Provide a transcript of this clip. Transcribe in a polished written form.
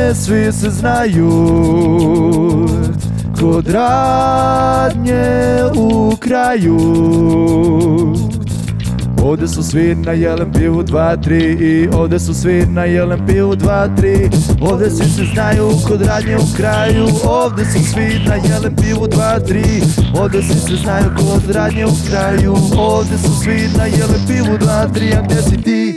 svi se znaju, kod radnje u kraju. Ovdje su svi na jelen pivu 2-3 i ovdje su svi na jelen pivu 2-3. Ovdje svi se znaju kod radnje u kraju. Ovdje su svi na jelen pivu 2-3. Ovdje svi se znaju kod radnje u kraju. Ovdje su svi na jelen pivu 2-3. A gdje si ti?